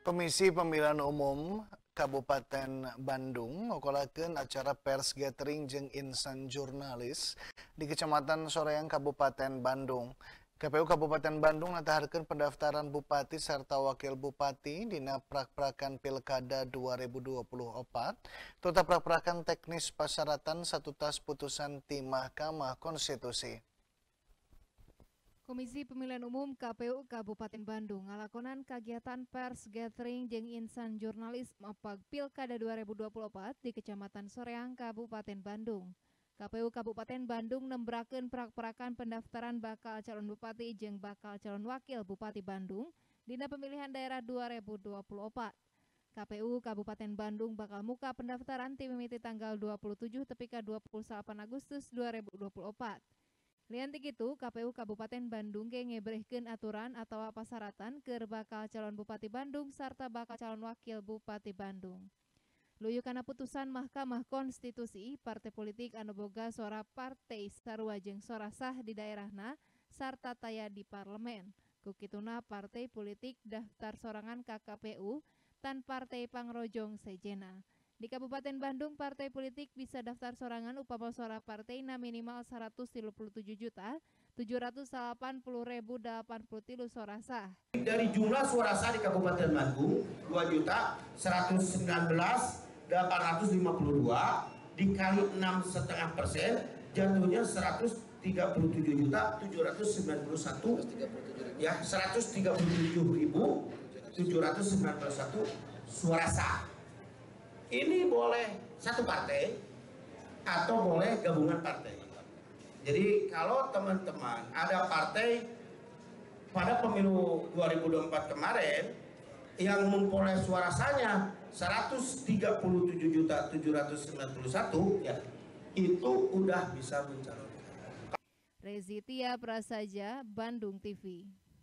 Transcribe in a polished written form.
Komisi Pemilihan Umum Kabupaten Bandung ngokolakeun acara pers gathering jeung insan jurnalis di Kecamatan Soreang Kabupaten Bandung. KPU Kabupaten Bandung nataharkeun pendaftaran bupati serta wakil bupati dina prak-prakan Pilkada 2024 serta prak-prakan teknis pasyaratan satu tas putusan ti Mahkamah Konstitusi. Komisi Pemilihan Umum KPU Kabupaten Bandung ngalakonan kegiatan pers gathering jeung insan jurnalis mapag Pilkada 2024 di Kecamatan Soreang Kabupaten Bandung. KPU Kabupaten Bandung nembrakeun prak-prakan pendaftaran bakal calon bupati jeung bakal calon wakil bupati Bandung dina pemilihan daerah 2024. KPU Kabupaten Bandung bakal muka pendaftaran ti mimiti tanggal 27 tepi ka 28 Agustus 2024. Lian ti kitu, KPU Kabupaten Bandung ge ngebrehkeun aturan atawa pasaratan keur bakal calon Bupati Bandung sarta bakal calon wakil Bupati Bandung. Luyukana putusan Mahkamah Konstitusi, partai politik anu boga suara partai sarua jeung suara sah di daerahna sarta taya di parlemen. Ku kituna partai politik daftar sorangan ka KPU tan partai pangrojong sejena. Di Kabupaten Bandung, partai politik bisa daftar sorangan upama suara partaina minimal 137.780.083 suara sah. Dari jumlah suara sah di Kabupaten Bandung 2.119.852 dikali 6,5% jatuhnya 137.791 ya 137.791 suara sah. Ini boleh satu partai atau boleh gabungan partai. Jadi kalau teman-teman ada partai pada pemilu 2024 kemarin yang memperoleh suara sahnya 137.791 ya itu udah bisa mencalonkan. Rezitia Prasaja, Bandung TV.